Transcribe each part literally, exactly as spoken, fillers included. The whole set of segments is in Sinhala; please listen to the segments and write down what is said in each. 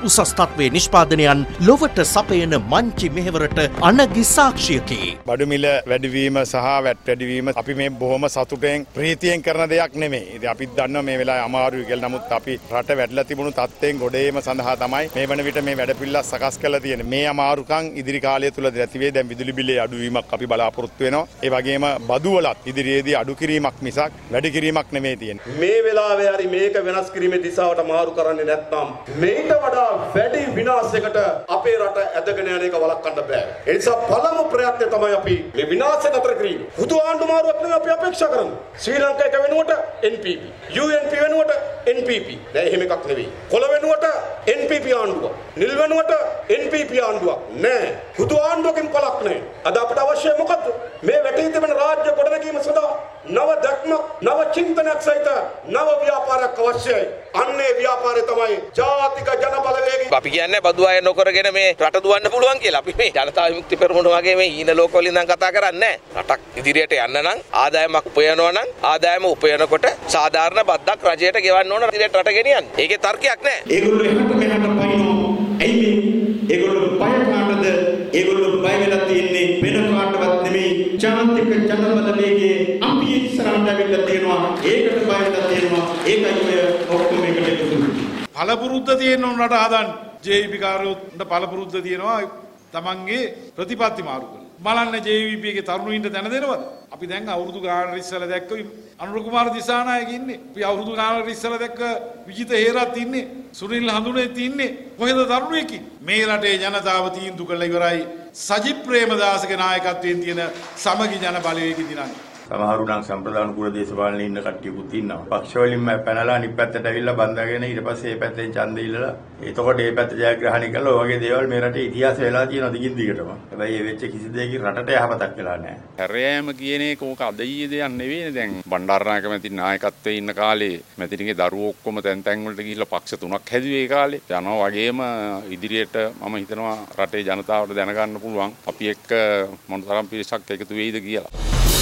උසස් තත්ත්වයේ නිෂ්පාදනයන් ලොවට සපයන මංචි මෙහෙවරට අනගි සාක්ෂියකි. බඩු මිල වැඩිවීම සහ වැට් වැඩිවීම අපි මේ බොහොම සතුටෙන් ප්‍රීතියෙන් කරන දෙයක් නෙමෙයි. ඉතින් අපිත් දන්නවා මේ වෙලාවේ අමාරුයි කියලා. නමුත් අපි රට වැටලා තිබුණු තත්ත්වයෙන් ගොඩේම සඳහා තමයි මේ වන විට මේ වැඩපිළිවෙල සකස් කරලා තියෙන්නේ. මේ අමාරුකම් ඉදිරි කාලය තුල නැති වෙයි. දැන් විදුලි බිලේ අඩුවීමක් අපි බලාපොරොත්තු වෙනවා. ඒ වගේම බදු වලත් ඉදිරියේදී අඩු කිරීමක් මිසක් වැඩි කිරීමක් නෙමෙයි තියෙන්නේ. මේ වෙලාවේ හරි මේක වෙනස් කිරීමේ දිශාවට මාරු කරන්නේ නැත්නම් මේට වඩා වැඩි විනාශයකට අපේ රට ඇදගෙන යන එක වළක්වන්න බෑ. ඒ නිසා පළමු ප්‍රයත්නය තමයි අපි මේ විනාශය නතර කිරීම. හුදු ආණ්ඩු මාරුවක් නෙවෙයි අපි අපේක්ෂා කරන්නේ. ශ්‍රී ලංකාවේ වෙනුවට N P P, U N P වෙනුවට N P P. දැන් එහෙම එකක් නෙවෙයි. කොළ වෙනුවට N P P ආණ්ඩුවක්. නිල් වෙනුවට N P P ආණ්ඩුවක්. නෑ. හුදු ආණ්ඩුවකින් පළක් නෑ. අද අපිට අවශ්‍ය මොකද්ද? මේ වැටී තිබෙන රාජ්‍ය ගොඩනැගීම සඳහා නව දක්මක්, නව චින්තනයක් සහිත නව ව්‍යාපාරයක් අවශ්‍යයි. අන්නේ ව්‍යාපාරය තමයි ජාතික ජන බලවේගය. අපි කියන්නේ බදු අය නොකරගෙන මේ රට දුවන්න පුළුවන් කියලා. අපි මේ ජනතා විමුක්ති පෙරමුණ වගේ මේ ඊන ලෝකවල ඉඳන් කතා කරන්නේ නැහැ. රටක් ඉදිරියට යන්න නම් ආදායමක් උපයනවා නම් ආදායම උපයනකොට සාධාරණ බද්දක් රජයට ගෙවන්න ඕන ඉදිරියට රට ගෙනියන්න. ඒකේ තර්කයක් නැහැ. ඒගොල්ලෝ එහෙට මෙහෙට පයින්නෝ. ඇයි මේ ඒගොල්ලෝ බය කාටද? ඒගොල්ලෝ බය වෙලා තියෙන්නේ වෙන කාටවත් නෙමෙයි. ජාතික ජන බලවේගයේ අපි ඉස්සරහට ඇවිල්ලා තියෙනවා. ඒකට බය වෙලා තියෙනවා. ඒකයි ඔය ඔක්කොම එකට එකතු වෙන්නේ. පළපුරුද්ද තියෙන උන්ට හදන්න J V P කාර්යොත් පළපුරුද්ද තියෙනවා තමන්ගේ ප්‍රතිපත්ති මාරු කරලා. බලන්න J V P එකේ තරුණයින්ට දැන දෙනවද? අපි දැන් අවුරුදු ගානකට ඉස්සලා දැක්ක අනුර කුමාර දිසානායක ඉන්නේ. අපි අවුරුදු ගානකට ඉස්සලා දැක්ක විජිත හේරත් ඉන්නේ. සුනිල් හඳුනේත් ඉන්නේ. කොහෙද තරුණයෙක් ඉන්නේ? මේ රටේ ජනතාව තීන්දුව කළා ඉවරයි. සජිත් ප්‍රේමදාසගේ නායකත්වයෙන් තියෙන සමගි ජන බලවේගය දිනන්නේ. සමහරු නම් සම්ප්‍රදාන කුල දේශපාලනේ ඉන්න කට්ටියකුත් ඉන්නවා. පක්ෂ වලින්ම පැනලා අනිත් පැත්තට ඇවිල්ලා බන්දාගෙන ඊට පස්සේ මේ පැත්තෙන් ඡන්ද ඉල්ලලා එතකොට මේ පැත්ත ජයග්‍රහණය කළා. ඔය වගේ දේවල් මේ රටේ ඉතිහාසය වෙලා තියෙනවා දිගින් දිගටම. හැබැයි මේ වෙච්ච කිසි දෙයකින් රටට යහපතක් වෙලා නැහැ. හැරෑම කියන එක ඕක අද ඊයේ දෙයක් නෙවෙයිනේ. දැන් බණ්ඩාරනායක මැතින් නායකත්වයේ ඉන්න කාලේ මැතිණිගේ දරුවෝ ඔක්කොම තැන් තැන් වලට ගිහිල්ලා පක්ෂ තුනක් හැදුවේ ඒ කාලේ. යනවා වගේම ඉදිරියට මම හිතනවා රටේ ජනතාවට දැනගන්න පුළුවන් අපි එක්ක මොනතරම් පිරිසක් එකතු වෙයිද කියලා.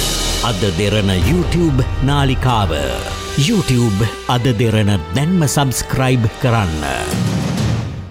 අද දෙරණ YouTube නාලිකාව YouTube අද දෙරණ දැන්ම සබස්ක්‍රයිබ් කරන්න.